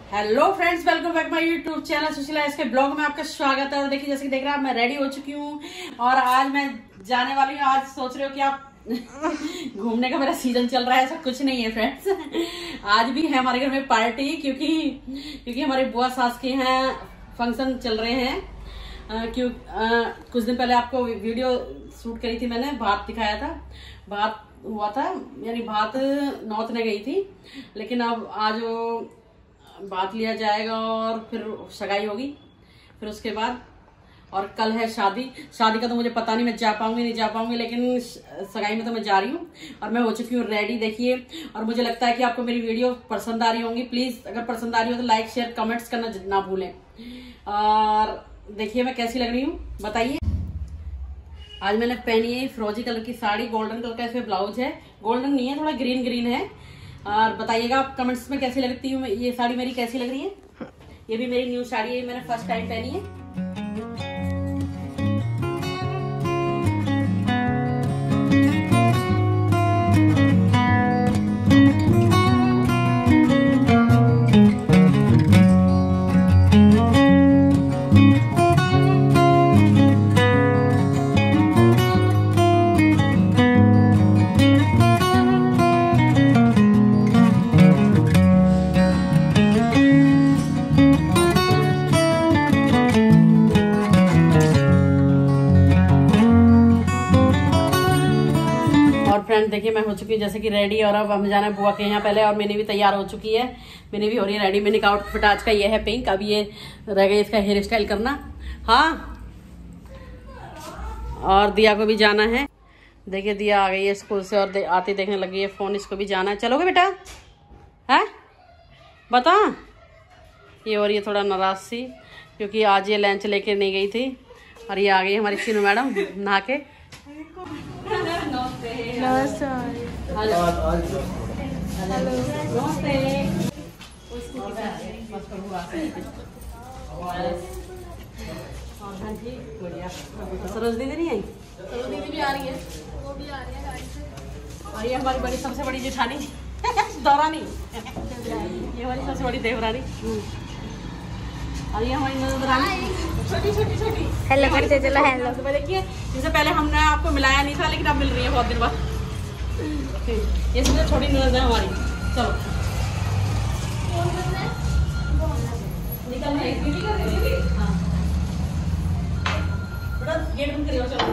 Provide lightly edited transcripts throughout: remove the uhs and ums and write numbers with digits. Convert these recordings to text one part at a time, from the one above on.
Hello friends, welcome back my YouTube channel Sushila. इसके blog में आपका स्वागत है। और देखिए, जैसे कि देख रहे हैं, मैं रेडी हो चुकी हूँ और आज मैं जाने वाली हूँ। आज सोच रहे हो कि आप घूमने का मेरा सीजन चल रहा है, ऐसा कुछ नहीं है फ्रेंड्स। आज भी है हमारे घर में पार्टी, क्योंकि हमारी बुआ सास के यहाँ फंक्शन चल रहे हैं। कुछ दिन पहले आपको वीडियो शूट करी थी मैंने, भात दिखाया था, भात हुआ था, यानी भात नौतने गई थी। लेकिन अब आज वो बात लिया जाएगा और फिर सगाई होगी, फिर उसके बाद और कल है शादी का तो मुझे पता नहीं मैं जा पाऊंगी नहीं जा पाऊंगी, लेकिन सगाई में तो मैं जा रही हूँ और मैं हो चुकी हूँ रेडी। देखिए, और मुझे लगता है कि आपको मेरी वीडियो पसंद आ रही होंगी। प्लीज अगर पसंद आ रही हो तो लाइक शेयर कमेंट्स करना ना भूलें। और देखिए मैं कैसी लग रही हूँ, बताइए। आज मैंने पहनी है फिरोजी कलर की साड़ी, गोल्डन कलर का इसमें ब्लाउज है। गोल्डन नहीं है, थोड़ा ग्रीन ग्रीन है। और बताइएगा आप कमेंट्स में कैसी लगती हूँ, ये साड़ी मेरी कैसी लग रही है। ये भी मेरी न्यू साड़ी है, मैंने फर्स्ट टाइम पहनी है। फ्रेंड देखिए, मैं हो चुकी हूँ जैसे कि रेडी, और अब हम जाना है बुआ के यहाँ पहले। और मैंने भी तैयार हो चुकी है, मैंने भी हो रही है रेडी। मैंने का आउटफिट आज का ये है पिंक। अब ये रह गया इसका हेयर स्टाइल करना। हाँ, और दिया को भी जाना है। देखिए, दिया आ गई है स्कूल से और आती देखने लगी है फोन। इसको भी जाना है। चलोगे बेटा? है बता। ये और ये थोड़ा नाराज सी, क्योंकि आज ये लंच लेके नहीं गई थी। और ये आ गई हमारी चीनू मैडम नहा के। नमस्ते। सरोज दीदी नहीं आई? सरोज दीदी भी आ रही है, वो भी आ रही है गाड़ी से। और ये हमारी बड़ी सबसे बड़ी जेठानी दौरानी, ये हमारी सबसे बड़ी देवरानी। और ये हमारी नजरानी छोटी। हेलो करते चलो। हेलो। तो देखिए, जिससे पहले हमने आपको मिलाया नहीं था, लेकिन अब मिल रही है बहुत दिन बाद। ये सबसे छोटी नजर है हमारी। चलो निकलना है। हाँ बेटा, गेट बंद करियो। चलो।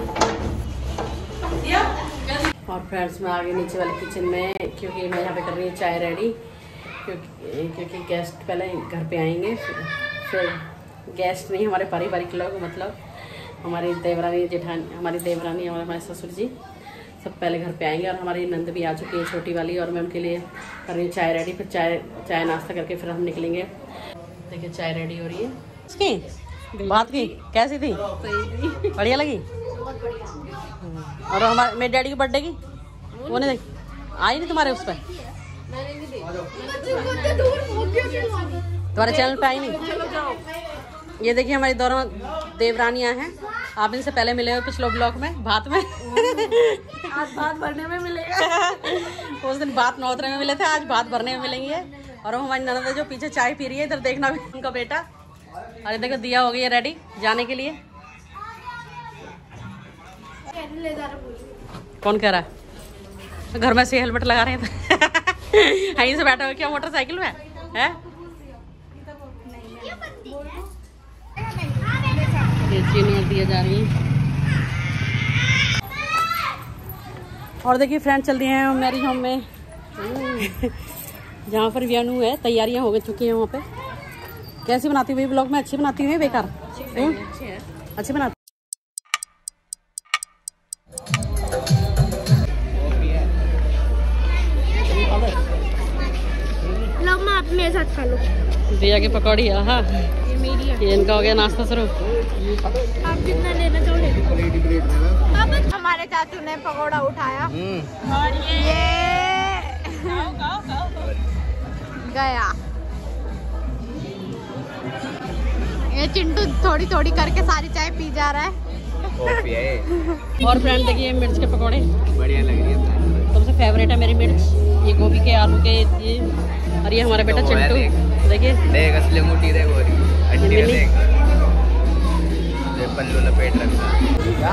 और फ्रेंड्स, मैं आ गई नीचे वाले किचन में, क्योंकि मैं यहाँ पे कर रही हूँ चाय रेडी। क्योंकि गेस्ट पहले घर पे आएंगे, फिर गेस्ट नहीं, हमारे पारिवारिक लोग, मतलब हमारी देवरानी जेठानी, हमारी देवरानी और हमारे ससुर जी सब पहले घर पे आएंगे। और हमारी नंद भी आ चुकी है, छोटी वाली। और मैं उनके लिए कर रही हूँ चाय रेडी। फिर चाय नाश्ता करके फिर हम निकलेंगे। देखिए, चाय रेडी हो रही है। इसकी बात की कैसी थी? बढ़िया लगी। और हमारे मेरे डैडी की बर्थडे की वो नहीं आई नहीं तुम्हारे उस पर? तुम्हारे चैनल पे आई नहीं? ये देखिए, हमारी दोनों देवरानियां हैं। आप इनसे पहले मिले हो पिछले ब्लॉग में, भात में। आज भात भरने में मिलेगा। उस दिन भात नौतरे में मिले थे, आज भात भरने में मिलेंगे। और हमारी ननद जो पीछे चाय पी रही है, इधर देखना भी उनका बेटा। अरे देखो, दिया हो गई है रेडी जाने के लिए। कौन कह रहा है? घर में से हेलमेट लगा रहे थे। यहीं से बैठा हो क्या मोटरसाइकिल में है? चीनी दिए जा रही है। और देखिए फ्रेंड, चल रही हैं मैरिज होम में, जहाँ पर वेन्यू है। तैयारियां हो चुकी हैं वहाँ पे। कैसी बनाती हुई ब्लॉग में? अच्छी बनाती हुई बेकार? अच्छी बनाती। आप मेरे साथ खा लो। दिया की पकौड़ी है। हाँ, ये इनका हो गया नाश्ता शुरू। आप कितना लेना चाहोगे? हमारे चाचू ने पकौड़ा उठाया और ये गया। ये चिंटू थोड़ी थोड़ी करके सारी चाय पी जा रहा है। और फ्रेंड देखिए, मिर्च के पकौड़े बढ़िया लग रही है। सबसे फेवरेट है मेरी मिर्च। ये गोभी के, आलू के, ये और ये हमारा बेटा चिंटू। देखिए देख असली अंगूठी देख गोरी अंटी का देख ये पल्लू लपेट रखा क्या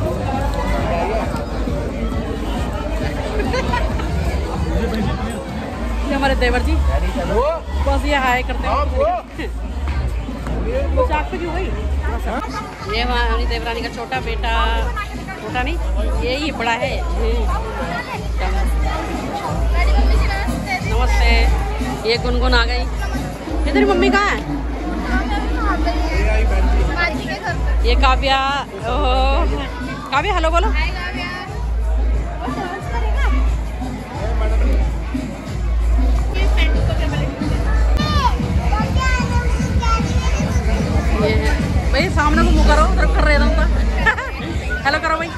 ये हमारे देवर जी बस ये हाय करते हैं। ये हमारी देवरानी का छोटा बेटा, छोटा नहीं यही बड़ा है। नमस्ते। ये गुनगुन आ गई। ये तेरी मम्मी कहाँ है? ये काव्या। काव्या हेलो बोलो। भाई सामने को मुँह करो, उधर कर रहे था। हेलो करो भाई।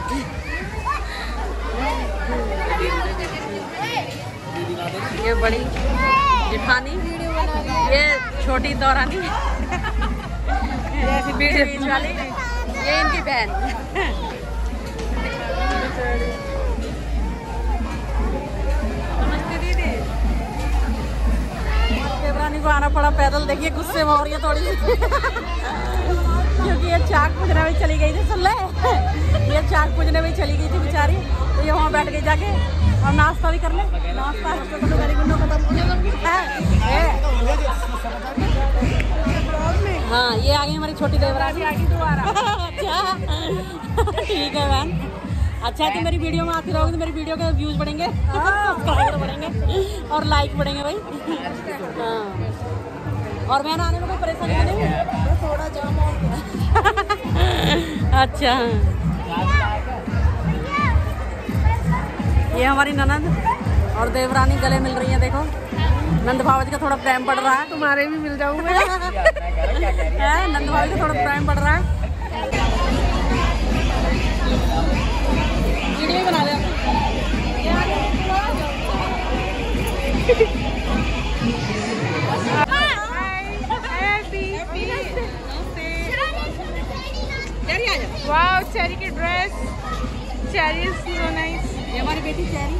ये बड़ी जेठानी, ये छोटी दौरानी, ऐसी बीच वाली, ये इनकी बहन। नमस्ते दीदी। देवरानी को आना पड़ा पैदल। देखिए गुस्से में हो रही है थोड़ी सी क्योंकि ये चाक पूजने में चली गई थी। सुन ले, ये चाक पूजने में चली गई थी बेचारी, तो ये वहाँ बैठ गई जाके और नाश्ता भी कर ले। नाश्ता हाँ, ये आ गई हमारी छोटी देवरानी। आ गई दोबारा। अच्छा ठीक है बहन। अच्छा तो मेरी वीडियो में आती रहोगी तो मेरी वीडियो के व्यूज बढ़ेंगे, सब्सक्राइबर बढ़ेंगे और लाइक बढ़ेंगे भाई। हाँ, और मैं आने में कोई परेशानी नहीं है, थोड़ा जाम और अच्छा। ये हमारी ननद और देवरानी गले मिल रही है। देखो नंद भावज का थोड़ा प्रेम बढ़ रहा है। तुम्हारे भी मिल जाऊंगा। नंद भावज का थोड़ा प्रेम बढ़ रहा है। वीडियो बना दे। वाओ, चेरी की dress. Cherry is so nice. ये हमारी बेटी चेरी,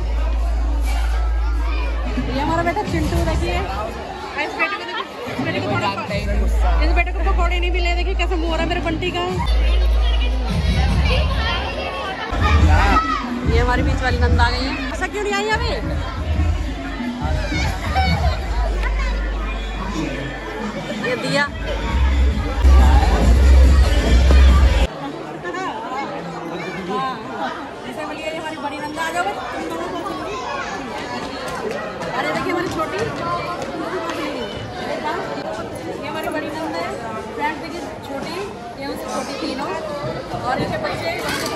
ये हमारा बेटा चिंटू। देखिए इस बेटे को, इस बेटे को पकौड़े नहीं मिले। देखिए कैसे मुँह हो रहा है मेरे बंटी का। ये हमारी बीच वाली नंद आ गई है। ऐसा क्यों नहीं आई अभी? ये दिया इसे बोलिए ये हमारी बड़ी नंद। आ जाओ भाई। अरे देखिए हमारी छोटी, ये हमारी बड़ी नंद है। फ्रेंड्स देखिए छोटी, ये उनसे छोटी तीनों और इनके बच्चे।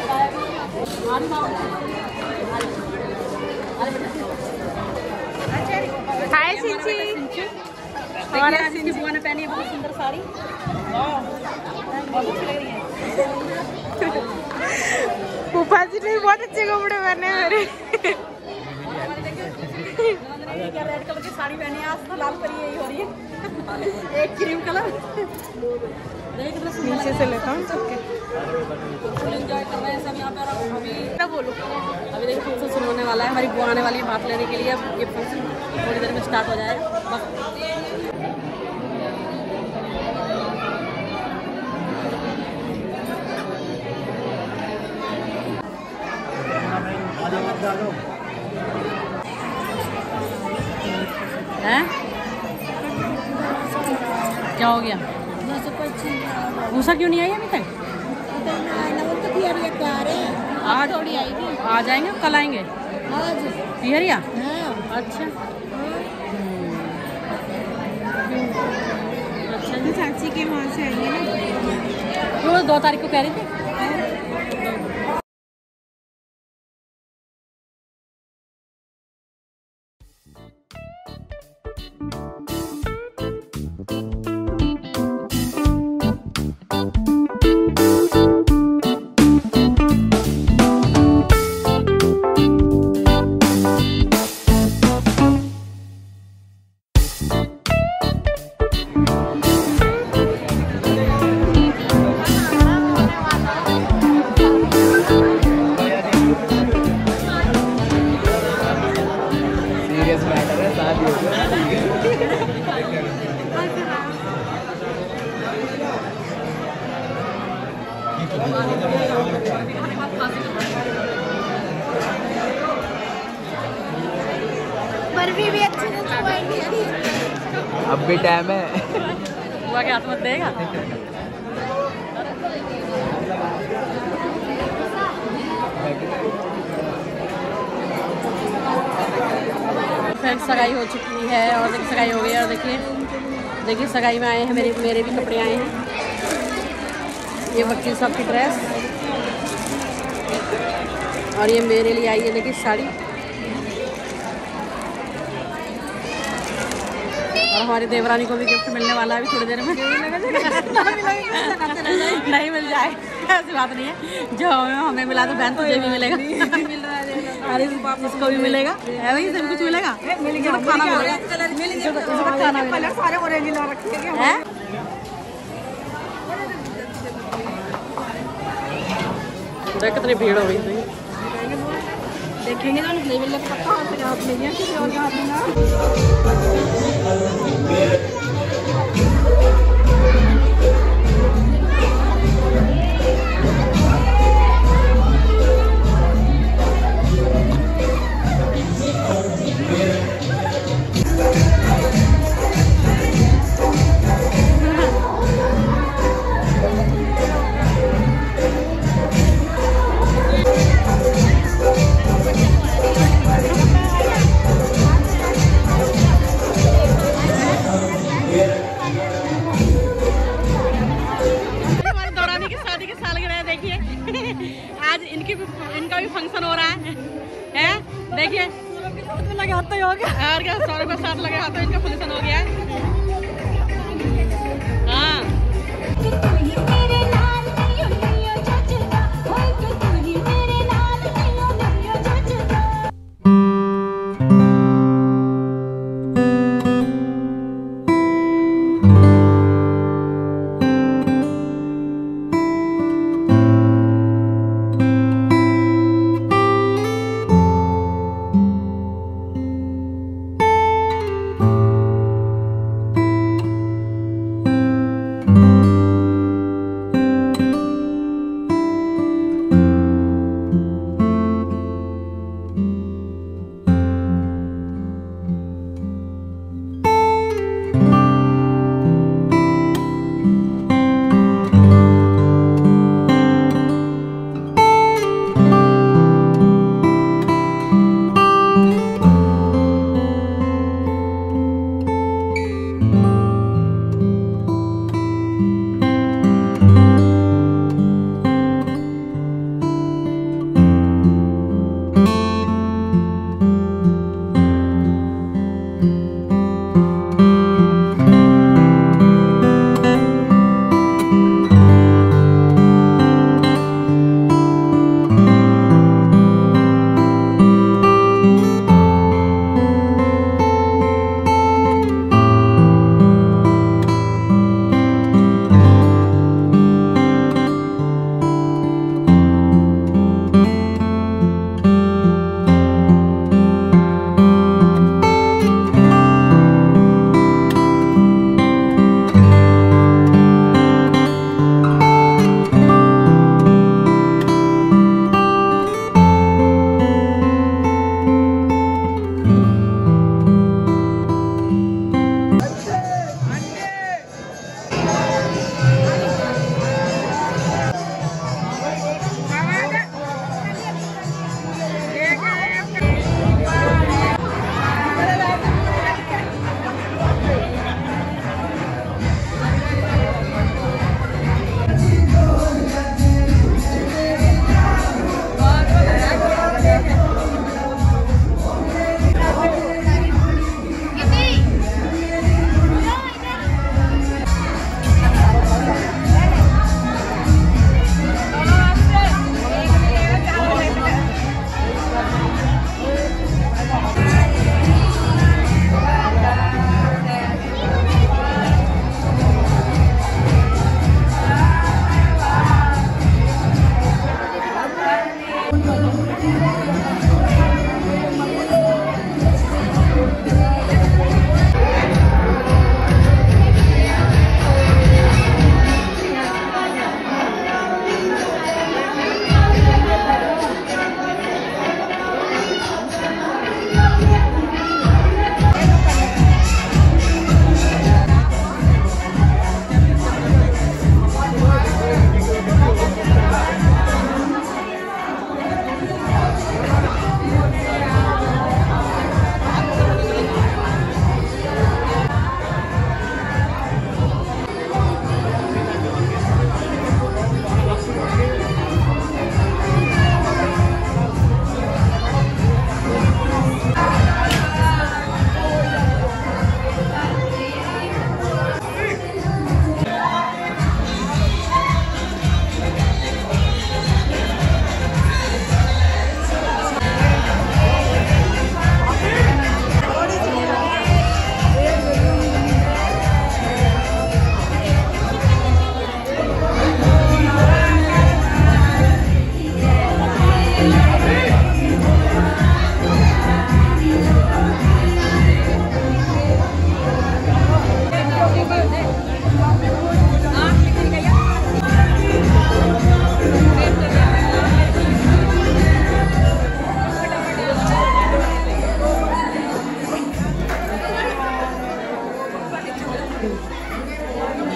हाय सिंची। और इसकी बुआ ने पहनी है बहुत सुंदर साड़ी, बहुत अच्छी लग रही है। फूफा जी ने बहुत अच्छे कपड़े पहने मेरे। रेड कलर की साड़ी पहनी है, आज तो लाल परी यही हो रही है। एक क्रीम कलर। नीचे से लेता हूँ सबके। फुल एंजॉय कर रहे हैं सब यहाँ पर। अभी क्या बोलूँ, अभी देखिए फंक्शन शुरू होने वाला है। हमारी बुआ आने वाली है भाग लेने के लिए। अब ये फंक्शन थोड़ी देर में स्टार्ट हो जाएगा बस। हैं? क्या हो गया? भूसा क्यों नहीं आई अभी तक? आज थोड़ी आएगी। आ जाएंगे, कल आएंगे। आज पिहरिया? अच्छा अच्छा जी। चाची के वहाँ से आएंगे ना, वो 2 तारीख को कह रही थी। बर्फी भी अच्छी से चबाएंगे। अब भी टाइम है। बुआ के हाथ मत देगा। फ्रेंड सगाई हो चुकी है और देखिए सगाई हो गई है। और देखिए सगाई में आए हैं, मेरे भी कपड़े आए हैं। ये वकील साहब की ड्रेस और ये मेरे लिए आई है देखिए साड़ी। और हमारी देवरानी को भी गिफ्ट मिलने वाला है अभी थोड़ी देर में। नहीं मिल जाए ऐसी बात नहीं है, जो हमें मिला तो बहन तुझे भी मिलेगा। अरे इसको भी मिलेगा, है भाई सब कुछ मिलेगा। खाना देख कितनी भीड़ हो गई थी। देखेंगे तो नहीं मिल पक्का हाथ ले गया किसी और का हाथ इनका भी फंक्शन हो रहा है देखिए लगे हाथ तो हो गया और क्या 100 रुपये साथ लगे हाथ तो इनका फंक्शन हो गया है।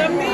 लंबी